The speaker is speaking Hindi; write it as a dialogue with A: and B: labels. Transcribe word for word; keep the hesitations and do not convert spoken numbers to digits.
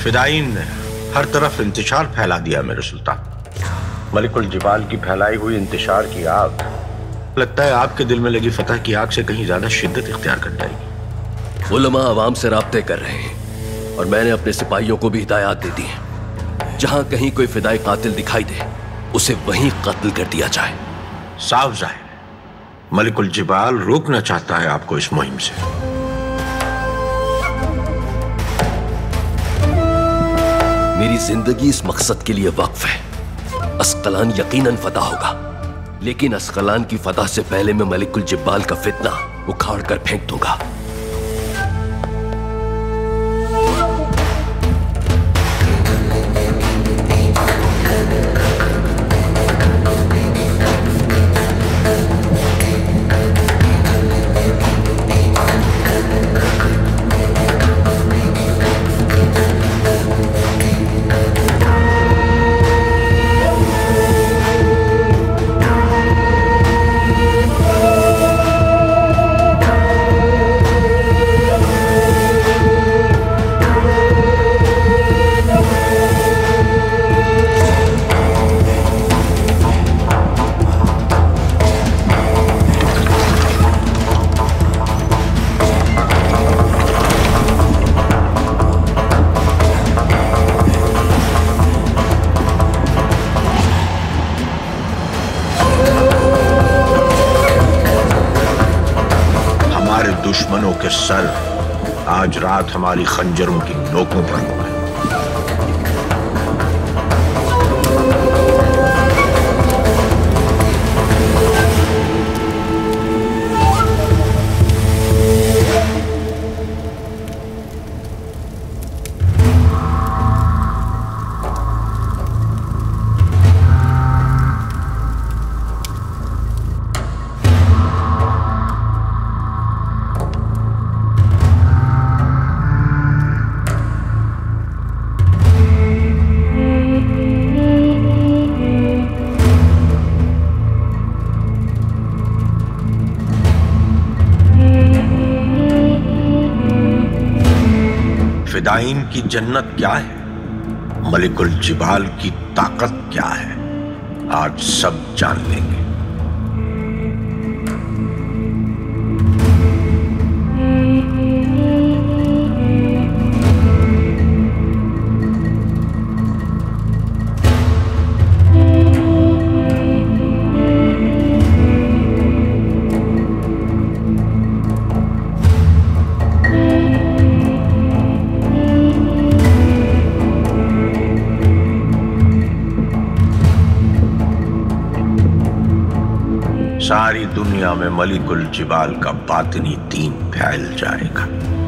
A: फिदाइन ने हर तरफ इंतशार फैला दिया मेरे सुल्तान। मलिकुल जिबाल की फैलाई हुई इंतशार की आग लगता है आपके दिल में लगी फतह की आग से कहीं ज्यादा शिद्दत इख्तियार कर जाएगी।
B: उलमा अवाम से राब्ते कर रहे हैं और मैंने अपने सिपाहियों को भी हिदायत दे दी है, जहां कहीं कोई फिदाई कातिल दिखाई दे उसे वहीं कत्ल कर दिया जाए।
A: साफ जाहिर मलिकुल जिबाल रोकना चाहता है आपको इस मुहिम से।
B: मेरी जिंदगी इस मकसद के लिए वक्फ है। अस्कलान यकीनन फतह होगा, लेकिन अस्कलान की फतह से पहले मैं मलिकुल जिब्बाल का फितना उखाड़ कर फेंक दूंगा।
A: दुश्मनों के सर आज रात हमारी खंजरों की नोकों पर होंगे। फिदाइन की जन्नत क्या है, मलिकुल जिबाल की ताकत क्या है, आज सब जान लेंगे। सारी दुनिया में मलिकुल जिबाल का बातिनी दीन फैल जाएगा।